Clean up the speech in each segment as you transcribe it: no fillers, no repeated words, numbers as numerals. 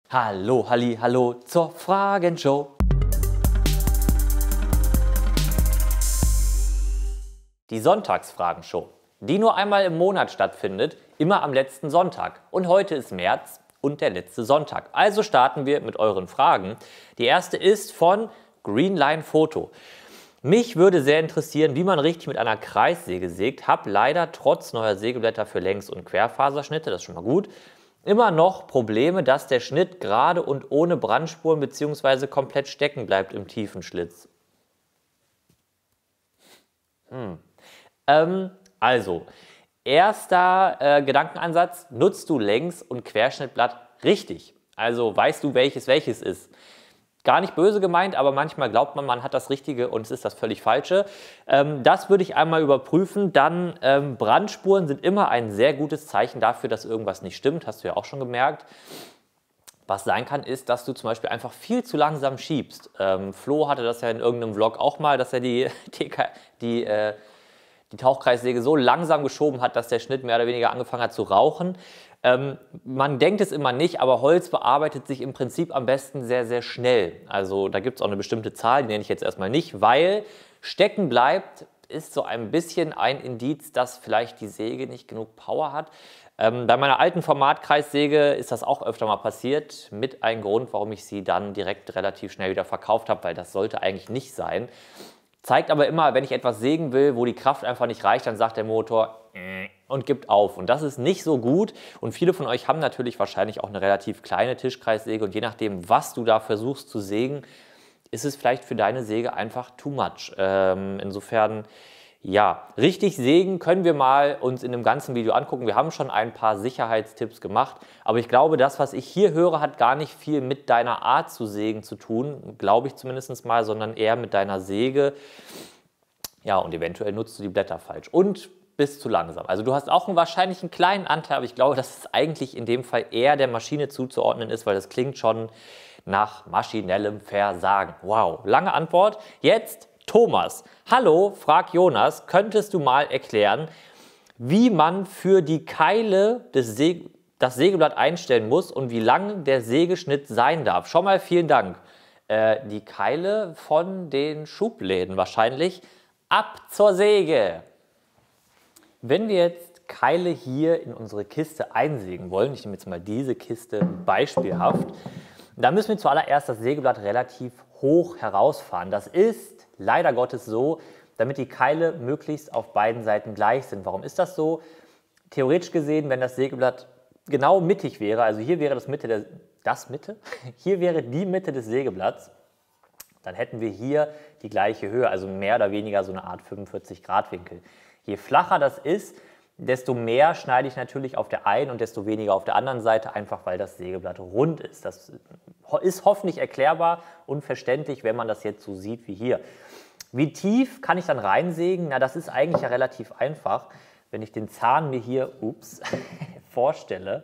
Hallo, Halli, hallo zur Fragenshow. Die Sonntagsfragenshow, die nur einmal im Monat stattfindet, immer am letzten Sonntag. Und heute ist März und der letzte Sonntag. Also starten wir mit euren Fragen. Die erste ist von Greenline Photo. Mich würde sehr interessieren, wie man richtig mit einer Kreissäge sägt. Hab leider trotz neuer Sägeblätter für Längs- und Querfaserschnitte, das ist schon mal gut, immer noch Probleme, dass der Schnitt gerade und ohne Brandspuren bzw. komplett stecken bleibt im tiefen Schlitz. Also, erster Gedankenansatz, nutzt du Längs- und Querschnittblatt richtig? Also weißt du, welches ist? Gar nicht böse gemeint, aber manchmal glaubt man, man hat das Richtige und es ist das völlig Falsche. Das würde ich einmal überprüfen. Dann Brandspuren sind immer ein sehr gutes Zeichen dafür, dass irgendwas nicht stimmt. Hast du ja auch schon gemerkt. Was sein kann, ist, dass du zum Beispiel einfach viel zu langsam schiebst. Flo hatte das ja in irgendeinem Vlog auch mal, dass er die Tauchkreissäge so langsam geschoben hat, dass der Schnitt mehr oder weniger angefangen hat zu rauchen. Man denkt es immer nicht, aber Holz bearbeitet sich im Prinzip am besten sehr, sehr schnell. Also da gibt es auch eine bestimmte Zahl, die nenne ich jetzt erstmal nicht, weil stecken bleibt, ist so ein bisschen ein Indiz, dass vielleicht die Säge nicht genug Power hat. Bei meiner alten Formatkreissäge ist das auch öfter mal passiert, mit einem Grund, warum ich sie dann direkt relativ schnell wieder verkauft habe, weil das sollte eigentlich nicht sein. Zeigt aber immer, wenn ich etwas sägen will, wo die Kraft einfach nicht reicht, dann sagt der Motor und gibt auf. Und das ist nicht so gut. Und viele von euch haben natürlich wahrscheinlich auch eine relativ kleine Tischkreissäge. Und je nachdem, was du da versuchst zu sägen, ist es vielleicht für deine Säge einfach too much. Insofern, ja, richtig sägen können wir mal uns in dem ganzen Video angucken. Wir haben schon ein paar Sicherheitstipps gemacht. Aber ich glaube, das, was ich hier höre, hat gar nicht viel mit deiner Art zu sägen zu tun. Glaube ich zumindest mal, sondern eher mit deiner Säge. Ja, und eventuell nutzt du die Blätter falsch. Und bist zu langsam. Also du hast auch wahrscheinlich einen kleinen Anteil, aber ich glaube, dass es eigentlich in dem Fall eher der Maschine zuzuordnen ist, weil das klingt schon nach maschinellem Versagen. Wow, lange Antwort. Jetzt Thomas. Hallo, frag Jonas, könntest du mal erklären, wie man für die Keile das Sägeblatt einstellen muss und wie lang der Sägeschnitt sein darf? Schon mal vielen Dank. Die Keile von den Schubläden wahrscheinlich. Ab zur Säge! Wenn wir jetzt Keile hier in unsere Kiste einsägen wollen, ich nehme jetzt mal diese Kiste beispielhaft, dann müssen wir zuallererst das Sägeblatt relativ hoch herausfahren. Das ist leider Gottes so, damit die Keile möglichst auf beiden Seiten gleich sind. Warum ist das so? Theoretisch gesehen, wenn das Sägeblatt genau mittig wäre, also hier wäre hier wäre die Mitte des Sägeblatts, dann hätten wir hier die gleiche Höhe, also mehr oder weniger so eine Art 45-Grad-Winkel. Je flacher das ist, desto mehr schneide ich natürlich auf der einen und desto weniger auf der anderen Seite, einfach weil das Sägeblatt rund ist. Das ist hoffentlich erklärbar und verständlich, wenn man das jetzt so sieht wie hier. Wie tief kann ich dann reinsägen? Na, das ist eigentlich ja relativ einfach. Wenn ich den Zahn mir hier vorstelle,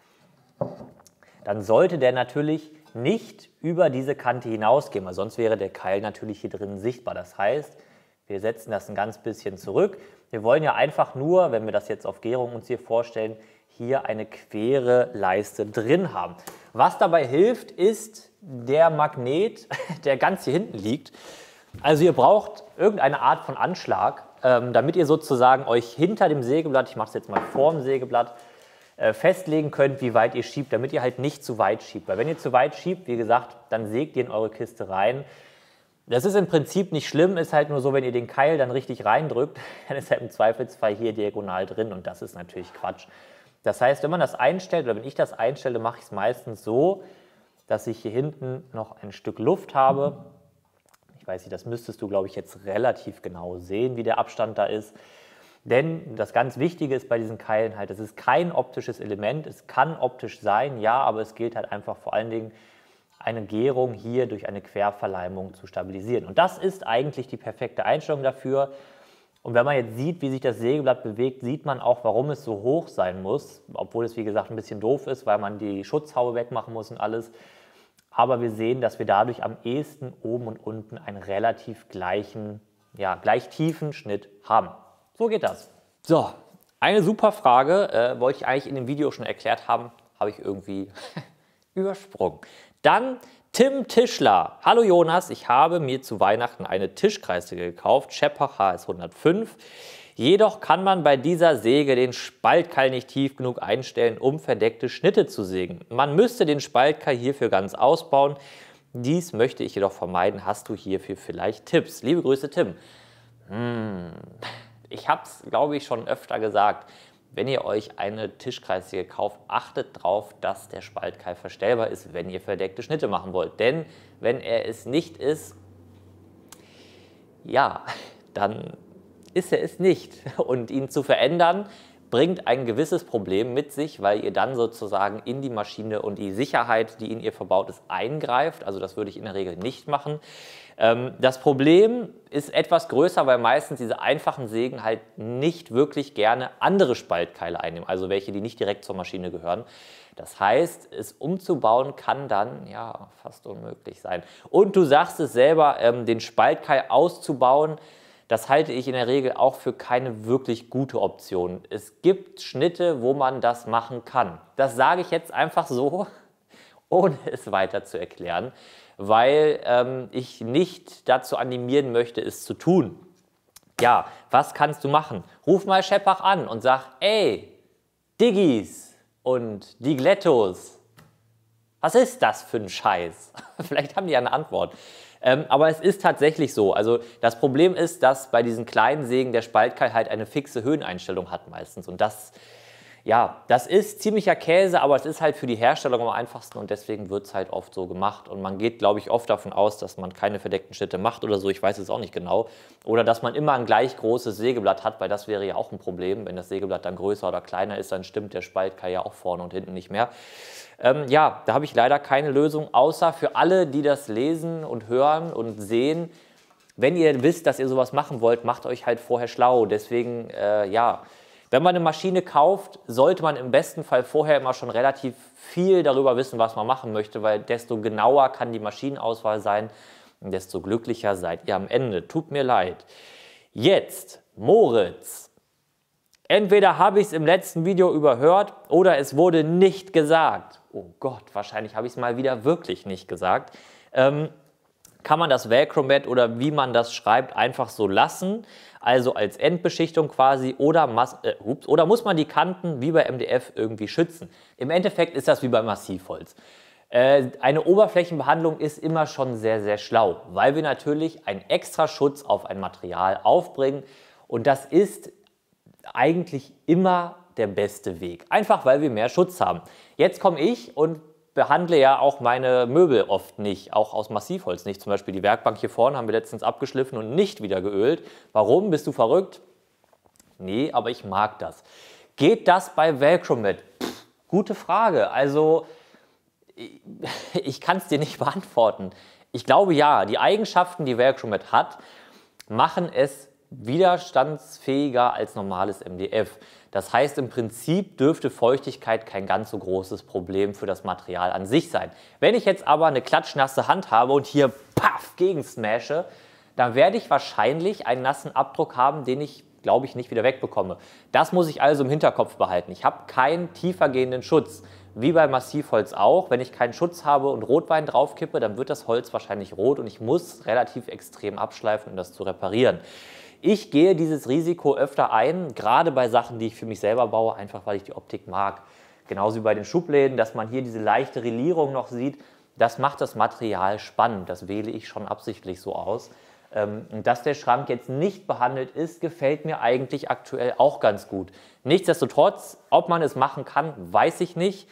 dann sollte der natürlich nicht über diese Kante hinausgehen, weil sonst wäre der Keil natürlich hier drin sichtbar. Das heißt, wir setzen das ein ganz bisschen zurück. Wir wollen ja einfach nur, wenn wir das jetzt auf Gärung uns hier vorstellen, hier eine quere Leiste drin haben. Was dabei hilft, ist der Magnet, der ganz hier hinten liegt. Also ihr braucht irgendeine Art von Anschlag, damit ihr sozusagen euch hinter dem Sägeblatt, ich mache es jetzt mal vor dem Sägeblatt, festlegen könnt, wie weit ihr schiebt, damit ihr halt nicht zu weit schiebt. Weil wenn ihr zu weit schiebt, wie gesagt, dann sägt ihr in eure Kiste rein. Das ist im Prinzip nicht schlimm, ist halt nur so, wenn ihr den Keil dann richtig reindrückt, dann ist er im Zweifelsfall hier diagonal drin und das ist natürlich Quatsch. Das heißt, wenn man das einstellt oder wenn ich das einstelle, mache ich es meistens so, dass ich hier hinten noch ein Stück Luft habe. Ich weiß nicht, das müsstest du, glaube ich, jetzt relativ genau sehen, wie der Abstand da ist. Denn das ganz Wichtige ist bei diesen Keilen halt, es ist kein optisches Element, es kann optisch sein, ja, aber es gilt halt einfach vor allen Dingen, eine Gärung hier durch eine Querverleimung zu stabilisieren. Und das ist eigentlich die perfekte Einstellung dafür. Und wenn man jetzt sieht, wie sich das Sägeblatt bewegt, sieht man auch, warum es so hoch sein muss. Obwohl es, wie gesagt, ein bisschen doof ist, weil man die Schutzhaube wegmachen muss und alles. Aber wir sehen, dass wir dadurch am ehesten oben und unten einen relativ gleich tiefen Schnitt haben. So geht das. So, eine super Frage, wollte ich eigentlich in dem Video schon erklärt haben, habe ich irgendwie Übersprungen. Dann Tim Tischler. Hallo Jonas, ich habe mir zu Weihnachten eine Tischkreissäge gekauft, Scheppach HS 105. Jedoch kann man bei dieser Säge den Spaltkeil nicht tief genug einstellen, um verdeckte Schnitte zu sägen. Man müsste den Spaltkeil hierfür ganz ausbauen. Dies möchte ich jedoch vermeiden. Hast du hierfür vielleicht Tipps? Liebe Grüße, Tim. Ich habe es, glaube ich, schon öfter gesagt. Wenn ihr euch eine Tischkreissäge kauft, achtet darauf, dass der Spaltkeil verstellbar ist, wenn ihr verdeckte Schnitte machen wollt. Denn wenn er es nicht ist, ja, dann ist er es nicht. Und ihn zu verändern, bringt ein gewisses Problem mit sich, weil ihr dann sozusagen in die Maschine und die Sicherheit, die in ihr verbaut ist, eingreift. Also das würde ich in der Regel nicht machen. Das Problem ist etwas größer, weil meistens diese einfachen Sägen halt nicht wirklich gerne andere Spaltkeile einnehmen, also welche, die nicht direkt zur Maschine gehören. Das heißt, es umzubauen kann dann ja fast unmöglich sein. Und du sagst es selber, den Spaltkeil auszubauen, das halte ich in der Regel auch für keine wirklich gute Option. Es gibt Schnitte, wo man das machen kann. Das sage ich jetzt einfach so, ohne es weiter zu erklären, weil ich nicht dazu animieren möchte, es zu tun. Ja, was kannst du machen? Ruf mal Scheppach an und sag, ey, Diggis und Diglettos, was ist das für ein Scheiß? Vielleicht haben die ja eine Antwort. Aber es ist tatsächlich so. Also das Problem ist, dass bei diesen kleinen Sägen der Spaltkeil halt eine fixe Höheneinstellung hat meistens. Und das, ja, das ist ziemlicher Käse, aber es ist halt für die Herstellung am einfachsten und deswegen wird es halt oft so gemacht. Und man geht, glaube ich, oft davon aus, dass man keine verdeckten Schnitte macht oder so. Ich weiß es auch nicht genau. Oder dass man immer ein gleich großes Sägeblatt hat, weil das wäre ja auch ein Problem. Wenn das Sägeblatt dann größer oder kleiner ist, dann stimmt der Spaltkeil ja auch vorne und hinten nicht mehr. Ja, da habe ich leider keine Lösung, außer für alle, die das lesen und hören und sehen. Wenn ihr wisst, dass ihr sowas machen wollt, macht euch halt vorher schlau. Deswegen, ja, wenn man eine Maschine kauft, sollte man im besten Fall vorher immer schon relativ viel darüber wissen, was man machen möchte, weil desto genauer kann die Maschinenauswahl sein und desto glücklicher seid ihr am Ende. Tut mir leid. Jetzt, Moritz. Entweder habe ich es im letzten Video überhört oder es wurde nicht gesagt. Oh Gott, wahrscheinlich habe ich es mal wieder wirklich nicht gesagt. Kann man das Velcro-Mat oder wie man das schreibt einfach so lassen, also als Endbeschichtung quasi, oder muss man die Kanten wie bei MDF irgendwie schützen? Im Endeffekt ist das wie bei Massivholz. Eine Oberflächenbehandlung ist immer schon sehr, sehr schlau, weil wir natürlich einen extra Schutz auf ein Material aufbringen und das ist eigentlich immer der beste Weg. Einfach, weil wir mehr Schutz haben. Jetzt komme ich und behandle ja auch meine Möbel oft nicht, auch aus Massivholz nicht. Zum Beispiel die Werkbank hier vorne haben wir letztens abgeschliffen und nicht wieder geölt. Warum? Bist du verrückt? Nee, aber ich mag das. Geht das bei Velcro-Mat? Gute Frage. Also, ich kann es dir nicht beantworten. Ich glaube ja, die Eigenschaften, die Velcro-Mat hat, machen es widerstandsfähiger als normales MDF. Das heißt, im Prinzip dürfte Feuchtigkeit kein ganz so großes Problem für das Material an sich sein. Wenn ich jetzt aber eine klatschnasse Hand habe und hier paff gegen smashe, dann werde ich wahrscheinlich einen nassen Abdruck haben, den ich, glaube ich, nicht wieder wegbekomme. Das muss ich also im Hinterkopf behalten. Ich habe keinen tiefergehenden Schutz. Wie bei Massivholz auch. Wenn ich keinen Schutz habe und Rotwein draufkippe, dann wird das Holz wahrscheinlich rot und ich muss relativ extrem abschleifen, um das zu reparieren. Ich gehe dieses Risiko öfter ein, gerade bei Sachen, die ich für mich selber baue, einfach weil ich die Optik mag. Genauso wie bei den Schubläden, dass man hier diese leichte Relierung noch sieht, das macht das Material spannend. Das wähle ich schon absichtlich so aus. Und dass der Schrank jetzt nicht behandelt ist, gefällt mir eigentlich aktuell auch ganz gut. Nichtsdestotrotz, ob man es machen kann, weiß ich nicht.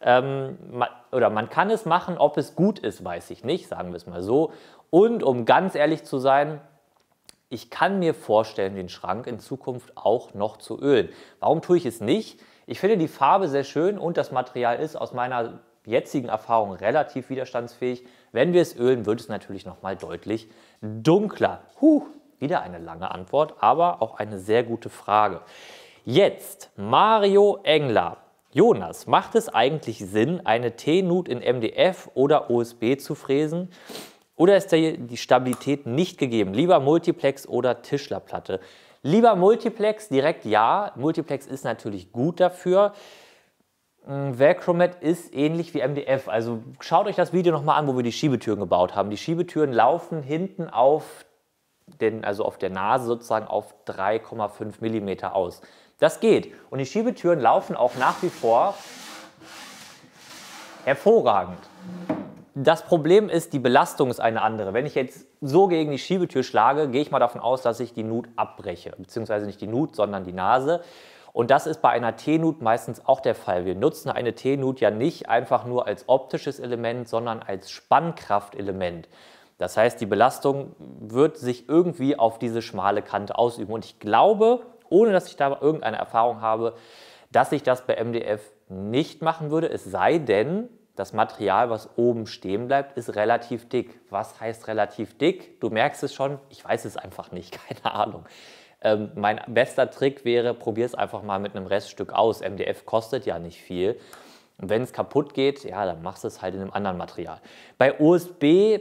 Oder man kann es machen, ob es gut ist, weiß ich nicht, sagen wir es mal so. Und um ganz ehrlich zu sein, ich kann mir vorstellen, den Schrank in Zukunft auch noch zu ölen. Warum tue ich es nicht? Ich finde die Farbe sehr schön und das Material ist aus meiner jetzigen Erfahrung relativ widerstandsfähig. Wenn wir es ölen, wird es natürlich nochmal deutlich dunkler. Wieder eine lange Antwort, aber auch eine sehr gute Frage. Jetzt Mario Engler. Jonas, macht es eigentlich Sinn, eine T-Nut in MDF oder OSB zu fräsen? Oder ist da die Stabilität nicht gegeben? Lieber Multiplex oder Tischlerplatte? Lieber Multiplex, direkt ja. Multiplex ist natürlich gut dafür. Velcromat ist ähnlich wie MDF. Also schaut euch das Video nochmal an, wo wir die Schiebetüren gebaut haben. Die Schiebetüren laufen hinten also auf der Nase sozusagen auf 3,5 mm aus. Das geht. Und die Schiebetüren laufen auch nach wie vor hervorragend. Das Problem ist, die Belastung ist eine andere. Wenn ich jetzt so gegen die Schiebetür schlage, gehe ich mal davon aus, dass ich die Nut abbreche. Beziehungsweise nicht die Nut, sondern die Nase. Und das ist bei einer T-Nut meistens auch der Fall. Wir nutzen eine T-Nut ja nicht einfach nur als optisches Element, sondern als Spannkraftelement. Das heißt, die Belastung wird sich irgendwie auf diese schmale Kante ausüben. Und ich glaube, ohne dass ich da irgendeine Erfahrung habe, dass ich das bei MDF nicht machen würde. Es sei denn, das Material, was oben stehen bleibt, ist relativ dick. Was heißt relativ dick? Du merkst es schon, ich weiß es einfach nicht, keine Ahnung. Mein bester Trick wäre, probier es einfach mal mit einem Reststück aus. MDF kostet ja nicht viel. Und wenn es kaputt geht, ja, dann machst du es halt in einem anderen Material. Bei USB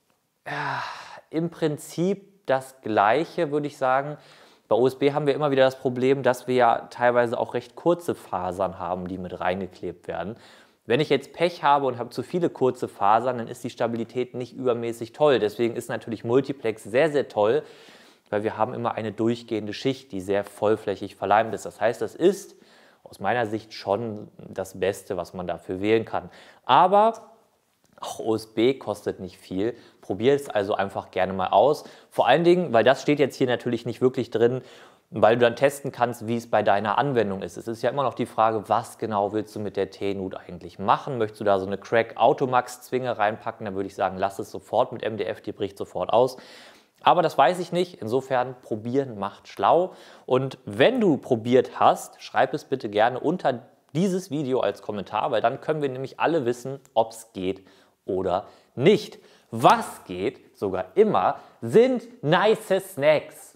im Prinzip das Gleiche, würde ich sagen. Bei USB haben wir immer wieder das Problem, dass wir ja teilweise auch recht kurze Fasern haben, die mit reingeklebt werden. Wenn ich jetzt Pech habe und habe zu viele kurze Fasern, dann ist die Stabilität nicht übermäßig toll. Deswegen ist natürlich Multiplex sehr, sehr toll, weil wir haben immer eine durchgehende Schicht, die sehr vollflächig verleimt ist. Das heißt, das ist aus meiner Sicht schon das Beste, was man dafür wählen kann. Aber auch USB kostet nicht viel. Probier es also einfach gerne mal aus. Vor allen Dingen, weil das steht jetzt hier natürlich nicht wirklich drin, weil du dann testen kannst, wie es bei deiner Anwendung ist. Es ist ja immer noch die Frage, was genau willst du mit der T-Nut eigentlich machen? Möchtest du da so eine Crack Automax Zwinge reinpacken? Dann würde ich sagen, lass es sofort mit MDF, die bricht sofort aus. Aber das weiß ich nicht. Insofern, probieren macht schlau. Und wenn du probiert hast, schreib es bitte gerne unter dieses Video als Kommentar, weil dann können wir nämlich alle wissen, ob es geht oder nicht. Was geht sogar immer, sind nice Snacks.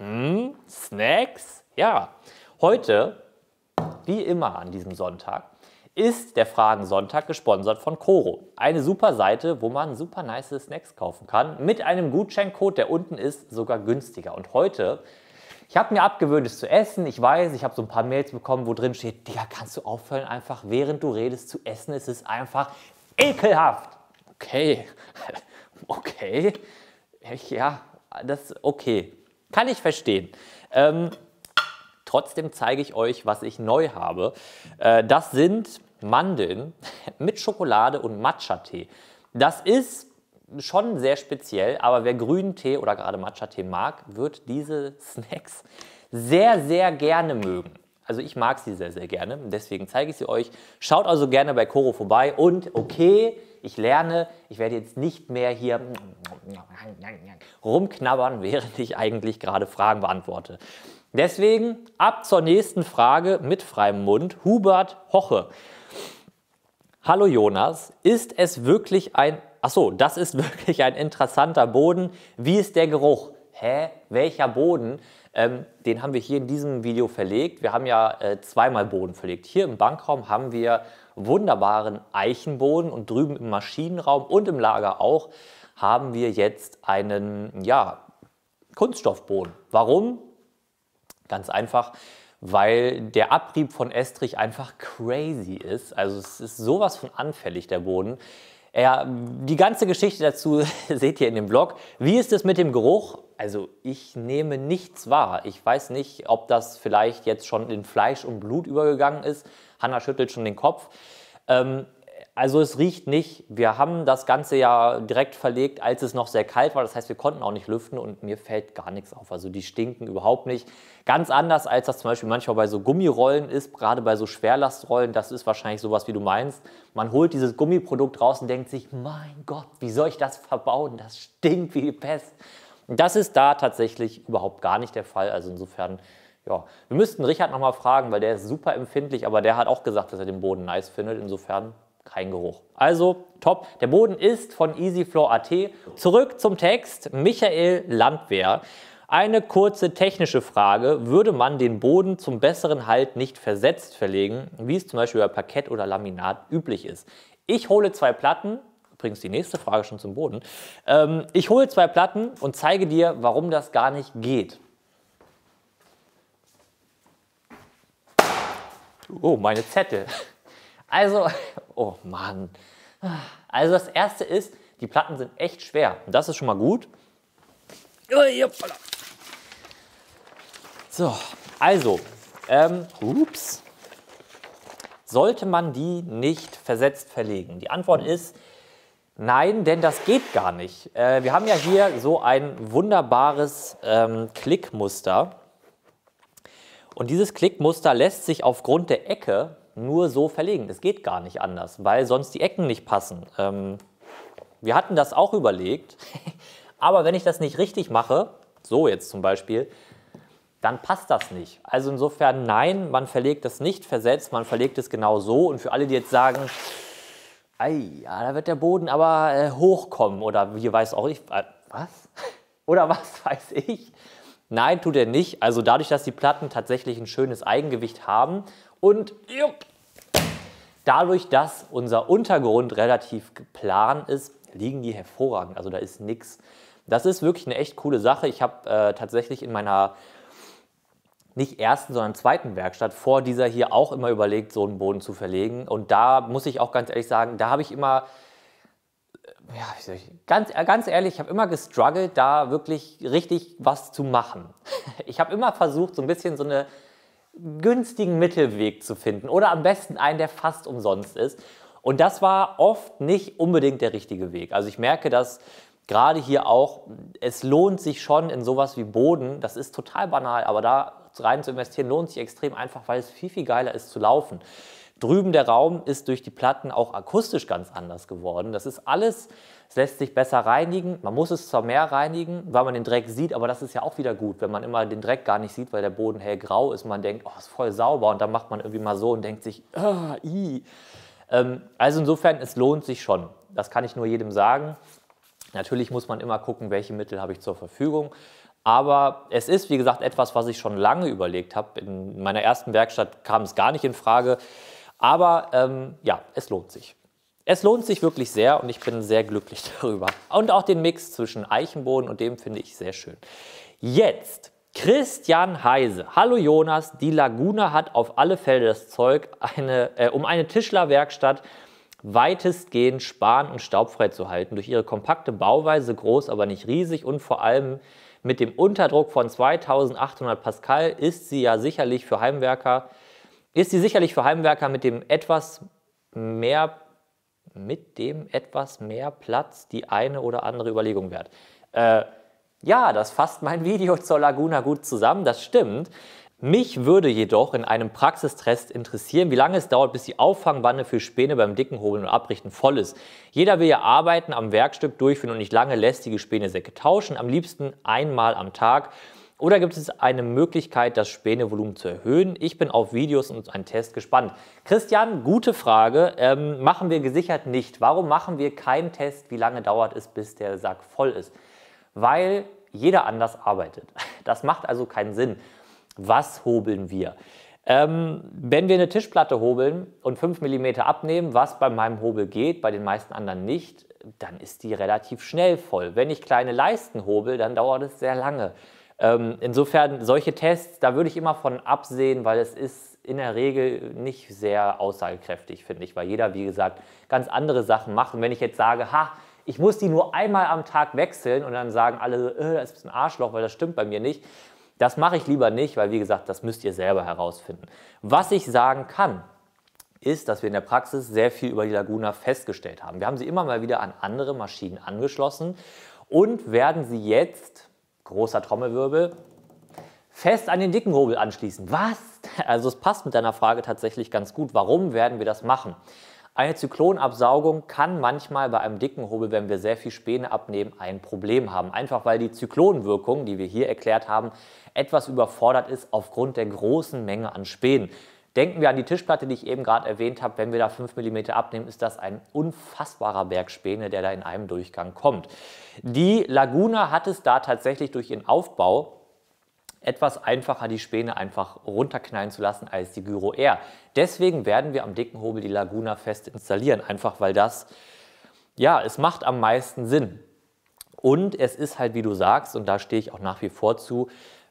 Snacks? Ja. Heute, wie immer an diesem Sonntag, ist der Fragensonntag gesponsert von Coro. Eine super Seite, wo man super nice Snacks kaufen kann. Mit einem Gutscheincode, der unten ist, sogar günstiger. Und heute, ich habe mir abgewöhnt, es zu essen. Ich weiß, ich habe so ein paar Mails bekommen, wo drin steht, Digga, kannst du aufhören, einfach während du redest zu essen? Es ist einfach ekelhaft. Okay, okay, ja, das okay. Kann ich verstehen. Trotzdem zeige ich euch, was ich neu habe. Das sind Mandeln mit Schokolade und Matcha-Tee. Das ist schon sehr speziell, aber wer grünen Tee oder gerade Matcha-Tee mag, wird diese Snacks sehr, sehr gerne mögen. Also ich mag sie sehr, sehr gerne, deswegen zeige ich sie euch. Schaut also gerne bei Coro vorbei und okay, ich lerne, ich werde jetzt nicht mehr hier rumknabbern, während ich eigentlich gerade Fragen beantworte. Deswegen ab zur nächsten Frage mit freiem Mund. Hubert Hoche. Hallo Jonas, ist es wirklich ein... Achso, das ist wirklich ein interessanter Boden. Wie ist der Geruch? Hä? Welcher Boden? Den haben wir hier in diesem Video verlegt. Wir haben ja zweimal Boden verlegt. Hier im Bankraum haben wir wunderbaren Eichenboden und drüben im Maschinenraum und im Lager auch haben wir jetzt einen Kunststoffboden. Warum? Ganz einfach, weil der Abrieb von Estrich einfach crazy ist. Also es ist sowas von anfällig, der Boden. Ja, die ganze Geschichte dazu seht ihr in dem Vlog. Wie ist es mit dem Geruch? Also ich nehme nichts wahr. Ich weiß nicht, ob das vielleicht jetzt schon in Fleisch und Blut übergegangen ist. Hanna schüttelt schon den Kopf. Also es riecht nicht. Wir haben das Ganze ja direkt verlegt, als es noch sehr kalt war. Das heißt, wir konnten auch nicht lüften und mir fällt gar nichts auf. Also die stinken überhaupt nicht. Ganz anders, als das zum Beispiel manchmal bei so Gummirollen ist, gerade bei so Schwerlastrollen. Das ist wahrscheinlich sowas, wie du meinst. Man holt dieses Gummiprodukt raus und denkt sich, mein Gott, wie soll ich das verbauen? Das stinkt wie die Pest. Und das ist da tatsächlich überhaupt gar nicht der Fall. Also insofern, ja, wir müssten Richard nochmal fragen, weil der ist super empfindlich, aber der hat auch gesagt, dass er den Boden nice findet. Insofern kein Geruch. Also top. Der Boden ist von EasyFloor.at. Zurück zum Text. Michael Landwehr. Eine kurze technische Frage. Würde man den Boden zum besseren Halt nicht versetzt verlegen, wie es zum Beispiel bei Parkett oder Laminat üblich ist? Ich hole 2 Platten. Übrigens die nächste Frage schon zum Boden. Ich hole 2 Platten und zeige dir, warum das gar nicht geht. Oh, meine Zettel. Also, oh Mann. Also das Erste ist, die Platten sind echt schwer. Und das ist schon mal gut. So, also, ups. Sollte man die nicht versetzt verlegen? Die Antwort ist nein, denn das geht gar nicht. Wir haben ja hier so ein wunderbares Klickmuster. Und dieses Klickmuster lässt sich aufgrund der Ecke nur so verlegen. Es geht gar nicht anders, weil sonst die Ecken nicht passen. Wir hatten das auch überlegt, aber wenn ich das nicht richtig mache, so jetzt zum Beispiel, dann passt das nicht. Also insofern nein, man verlegt das nicht versetzt, man verlegt es genau so. Und für alle, die jetzt sagen, ja, da wird der Boden aber hochkommen oder wie weiß auch ich, was? Oder was weiß ich? Nein, tut er nicht. Also dadurch, dass die Platten tatsächlich ein schönes Eigengewicht haben und dadurch, dass unser Untergrund relativ plan ist, liegen die hervorragend. Also da ist nichts. Das ist wirklich eine echt coole Sache. Ich habe tatsächlich in meiner nicht ersten, sondern zweiten Werkstatt vor dieser hier auch immer überlegt, so einen Boden zu verlegen. Und da muss ich auch ganz ehrlich sagen, da habe ich immer, ja, ganz ehrlich, ich habe immer gestruggelt, da wirklich richtig was zu machen. Ich habe immer versucht, so ein bisschen so einen günstigen Mittelweg zu finden oder am besten einen, der fast umsonst ist. Und das war oft nicht unbedingt der richtige Weg. Also ich merke, dass gerade hier auch, es lohnt sich schon in sowas wie Boden, das ist total banal, aber da rein zu investieren lohnt sich extrem einfach, weil es viel, viel geiler ist zu laufen. Drüben der Raum ist durch die Platten auch akustisch ganz anders geworden. Das ist alles, es lässt sich besser reinigen. Man muss es zwar mehr reinigen, weil man den Dreck sieht, aber das ist ja auch wieder gut, wenn man immer den Dreck gar nicht sieht, weil der Boden hellgrau ist. Man denkt, oh, ist voll sauber und dann macht man irgendwie mal so und denkt sich, also insofern, es lohnt sich schon. Das kann ich nur jedem sagen. Natürlich muss man immer gucken, welche Mittel habe ich zur Verfügung. Aber es ist, wie gesagt, etwas, was ich schon lange überlegt habe. In meiner ersten Werkstatt kam es gar nicht in Frage. Aber ja, es lohnt sich. Es lohnt sich wirklich sehr und ich bin sehr glücklich darüber. Und auch den Mix zwischen Eichenboden und dem finde ich sehr schön. Jetzt Christian Heise. Hallo Jonas, die Laguna hat auf alle Fälle das Zeug, um eine Tischlerwerkstatt weitestgehend span- und staubfrei zu halten. Durch ihre kompakte Bauweise, groß, aber nicht riesig und vor allem mit dem Unterdruck von 2800 Pascal ist sie sicherlich für Heimwerker mit dem etwas mehr Platz die eine oder andere Überlegung wert. Ja, das fasst mein Video zur Laguna gut zusammen, das stimmt. Mich würde jedoch in einem Praxistest interessieren, wie lange es dauert, bis die Auffangwanne für Späne beim dicken Hobeln und Abrichten voll ist. Jeder will ja Arbeiten am Werkstück durchführen und nicht lange lästige Spänesäcke tauschen, am liebsten einmal am Tag. Oder gibt es eine Möglichkeit, das Spänevolumen zu erhöhen? Ich bin auf Videos und einen Test gespannt. Christian, gute Frage. Machen wir gesichert nicht. Warum machen wir keinen Test, wie lange dauert es, bis der Sack voll ist? Weil jeder anders arbeitet. Das macht also keinen Sinn. Was hobeln wir? Wenn wir eine Tischplatte hobeln und 5 mm abnehmen, was bei meinem Hobel geht, bei den meisten anderen nicht, dann ist die relativ schnell voll. Wenn ich kleine Leisten hobel, dann dauert es sehr lange. Insofern solche Tests, da würde ich immer von absehen, weil es ist in der Regel nicht sehr aussagekräftig, finde ich, weil jeder, wie gesagt, ganz andere Sachen macht. Und wenn ich jetzt sage, ich muss die nur einmal am Tag wechseln und dann sagen alle, das ist ein Arschloch, weil das stimmt bei mir nicht. Das mache ich lieber nicht, weil wie gesagt, das müsst ihr selber herausfinden. Was ich sagen kann, ist, dass wir in der Praxis sehr viel über die Laguna festgestellt haben. Wir haben sie immer mal wieder an andere Maschinen angeschlossen und werden sie jetzt, großer Trommelwirbel, fest an den dicken Hobel anschließen. Was? Also es passt mit deiner Frage tatsächlich ganz gut. Warum werden wir das machen? Eine Zyklonabsaugung kann manchmal bei einem dicken Hobel, wenn wir sehr viel Späne abnehmen, ein Problem haben. Einfach weil die Zyklonwirkung, die wir hier erklärt haben, etwas überfordert ist aufgrund der großen Menge an Spänen. Denken wir an die Tischplatte, die ich eben gerade erwähnt habe. Wenn wir da 5 mm abnehmen, ist das ein unfassbarer Berg Späne, der da in einem Durchgang kommt. Die Laguna hat es da tatsächlich durch ihren Aufbau etwas einfacher, die Späne einfach runterknallen zu lassen als die Gyro R. Deswegen werden wir am dicken Hobel die Laguna fest installieren, einfach weil das, ja, es macht am meisten Sinn. Und es ist halt, wie du sagst, und da stehe ich auch nach wie vor zu,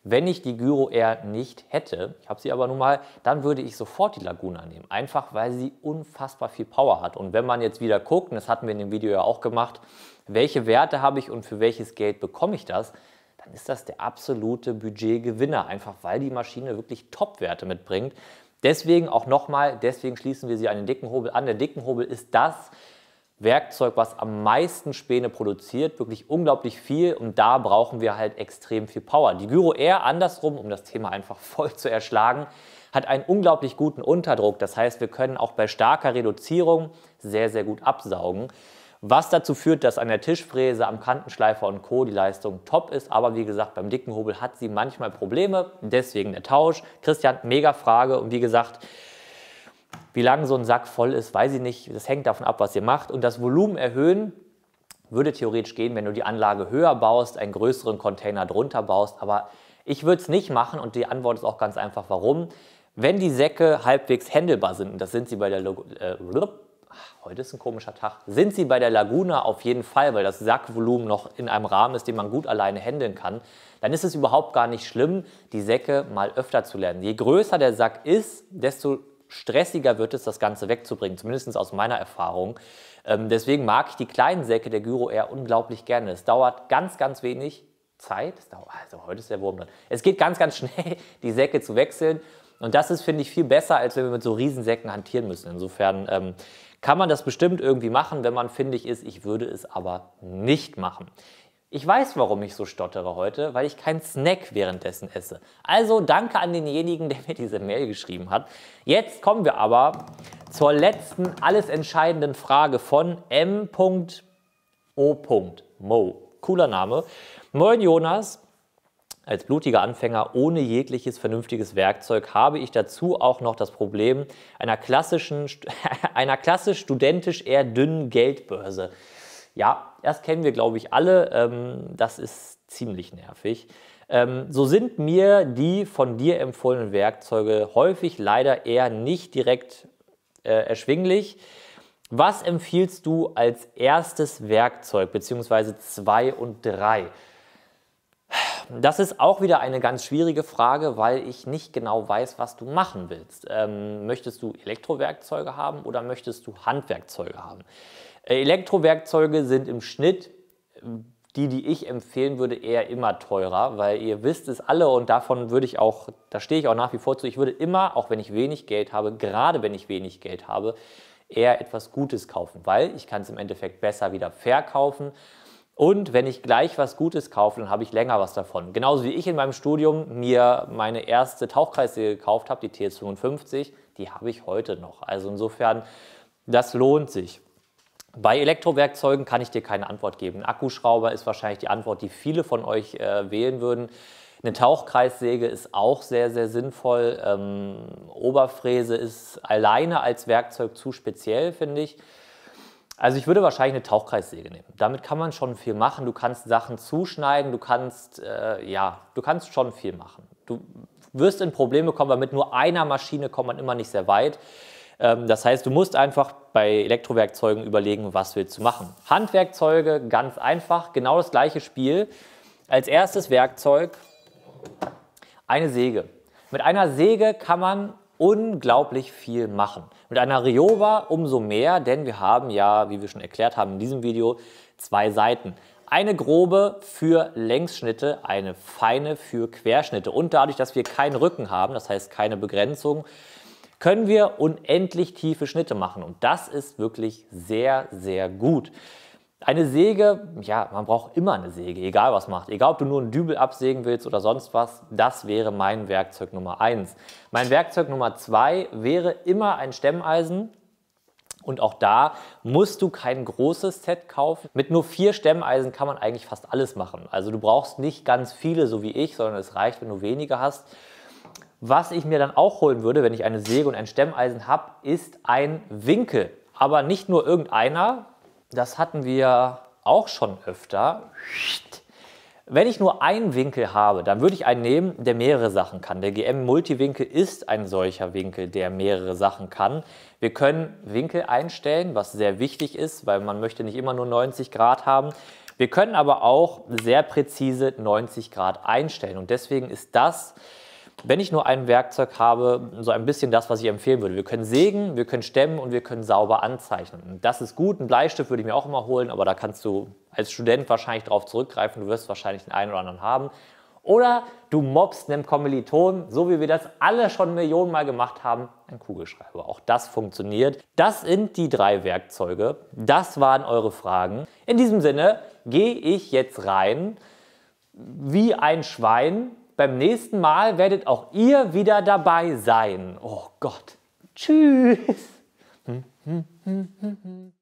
Wenn ich die Gyro Air nicht hätte, ich habe sie aber nun mal, dann würde ich sofort die Laguna nehmen. Einfach, weil sie unfassbar viel Power hat. Und wenn man jetzt wieder guckt, und das hatten wir in dem Video ja auch gemacht, welche Werte habe ich und für welches Geld bekomme ich das, dann ist das der absolute Budgetgewinner. Einfach, weil die Maschine wirklich Top-Werte mitbringt. Deswegen auch nochmal, deswegen schließen wir sie an den Dickenhobel an. Der Dickenhobel ist das Werkzeug, was am meisten Späne produziert, wirklich unglaublich viel, und da brauchen wir halt extrem viel Power. Die Gyro Air andersrum, um das Thema einfach voll zu erschlagen, hat einen unglaublich guten Unterdruck. Das heißt, wir können auch bei starker Reduzierung sehr, sehr gut absaugen, was dazu führt, dass an der Tischfräse, am Kantenschleifer und Co. die Leistung top ist. Aber wie gesagt, beim Dickenhobel hat sie manchmal Probleme, deswegen der Tausch. Christian, mega Frage, und wie gesagt, wie lange so ein Sack voll ist, weiß ich nicht. Das hängt davon ab, was ihr macht. Und das Volumen erhöhen würde theoretisch gehen, wenn du die Anlage höher baust, einen größeren Container drunter baust. Aber ich würde es nicht machen, und die Antwort ist auch ganz einfach, warum. Wenn die Säcke halbwegs händelbar sind, und das sind sie bei der heute ist ein komischer Tag, sind sie bei der Laguna auf jeden Fall, weil das Sackvolumen noch in einem Rahmen ist, den man gut alleine handeln kann, dann ist es überhaupt gar nicht schlimm, die Säcke mal öfter zu lernen. Je größer der Sack ist, desto stressiger wird es, das Ganze wegzubringen, zumindest aus meiner Erfahrung. Deswegen mag ich die kleinen Säcke der Gyro Air unglaublich gerne. Es dauert ganz, ganz wenig Zeit. Also heute ist der Wurm drin. Es geht ganz, ganz schnell, die Säcke zu wechseln. Und das ist, finde ich, viel besser, als wenn wir mit so Riesensäcken hantieren müssen. Insofern kann man das bestimmt irgendwie machen, wenn man findig ist. Ich würde es aber nicht machen. Ich weiß, warum ich so stottere heute, weil ich keinen Snack währenddessen esse. Also danke an denjenigen, der mir diese Mail geschrieben hat. Jetzt kommen wir aber zur letzten, alles entscheidenden Frage von M.O.Mo. Cooler Name. Moin Jonas. Als blutiger Anfänger ohne jegliches vernünftiges Werkzeug habe ich dazu auch noch das Problem einer klassisch studentisch eher dünnen Geldbörse. Ja, das kennen wir, glaube ich, alle. Das ist ziemlich nervig. So sind mir die von dir empfohlenen Werkzeuge häufig leider eher nicht direkt erschwinglich. Was empfiehlst du als erstes Werkzeug, beziehungsweise 2 und 3? Das ist auch wieder eine ganz schwierige Frage, weil ich nicht genau weiß, was du machen willst. Möchtest du Elektrowerkzeuge haben oder möchtest du Handwerkzeuge haben? Elektrowerkzeuge sind im Schnitt, die ich empfehlen würde, eher immer teurer, weil ihr wisst es alle, und davon würde ich auch, da stehe ich auch nach wie vor zu, ich würde immer, auch wenn ich wenig Geld habe, gerade wenn ich wenig Geld habe, eher etwas Gutes kaufen, weil ich kann es im Endeffekt besser wieder verkaufen. Und wenn ich gleich was Gutes kaufe, dann habe ich länger was davon. Genauso wie ich in meinem Studium mir meine erste Tauchkreissäge gekauft habe, die TS55, die habe ich heute noch. Also insofern, das lohnt sich. Bei Elektrowerkzeugen kann ich dir keine Antwort geben. Ein Akkuschrauber ist wahrscheinlich die Antwort, die viele von euch wählen würden. Eine Tauchkreissäge ist auch sehr, sehr sinnvoll. Oberfräse ist alleine als Werkzeug zu speziell, finde ich. Also ich würde wahrscheinlich eine Tauchkreissäge nehmen. Damit kann man schon viel machen. Du kannst Sachen zuschneiden, du kannst schon viel machen. Du wirst in Probleme kommen, weil mit nur einer Maschine kommt man immer nicht sehr weit. Das heißt, du musst einfach bei Elektrowerkzeugen überlegen, was willst du machen. Handwerkzeuge, ganz einfach, genau das gleiche Spiel. Als erstes Werkzeug eine Säge. Mit einer Säge kann man unglaublich viel machen. Mit einer Ryowa umso mehr, denn wir haben ja, wie wir schon erklärt haben in diesem Video, 2 Seiten. Eine grobe für Längsschnitte, eine feine für Querschnitte. Und dadurch, dass wir keinen Rücken haben, das heißt keine Begrenzung, können wir unendlich tiefe Schnitte machen. Und das ist wirklich sehr, sehr gut. Eine Säge, ja, man braucht immer eine Säge, egal was macht. Egal, ob du nur einen Dübel absägen willst oder sonst was, das wäre mein Werkzeug Nummer 1. Mein Werkzeug Nummer 2 wäre immer ein Stemmeisen. Und auch da musst du kein großes Set kaufen. Mit nur 4 Stemmeisen kann man eigentlich fast alles machen. Also du brauchst nicht ganz viele, so wie ich, sondern es reicht, wenn du wenige hast. Was ich mir dann auch holen würde, wenn ich eine Säge und ein Stemmeisen habe, ist ein Winkel. Aber nicht nur irgendeiner. Das hatten wir auch schon öfter. Wenn ich nur einen Winkel habe, dann würde ich einen nehmen, der mehrere Sachen kann. Der GM-Multiwinkel ist ein solcher Winkel, der mehrere Sachen kann. Wir können Winkel einstellen, was sehr wichtig ist, weil man möchte nicht immer nur 90 Grad haben. Wir können aber auch sehr präzise 90 Grad einstellen. Und deswegen ist das, wenn ich nur ein Werkzeug habe, so ein bisschen das, was ich empfehlen würde. Wir können sägen, wir können stemmen und wir können sauber anzeichnen. Und das ist gut. Ein Bleistift würde ich mir auch immer holen, aber da kannst du als Student wahrscheinlich drauf zurückgreifen. Du wirst wahrscheinlich den einen oder anderen haben. Oder du mobst einem Kommiliton, so wie wir das alle schon Millionen Mal gemacht haben, einen Kugelschreiber. Auch das funktioniert. Das sind die 3 Werkzeuge. Das waren eure Fragen. In diesem Sinne gehe ich jetzt rein wie ein Schwein. Beim nächsten Mal werdet auch ihr wieder dabei sein. Oh Gott. Tschüss.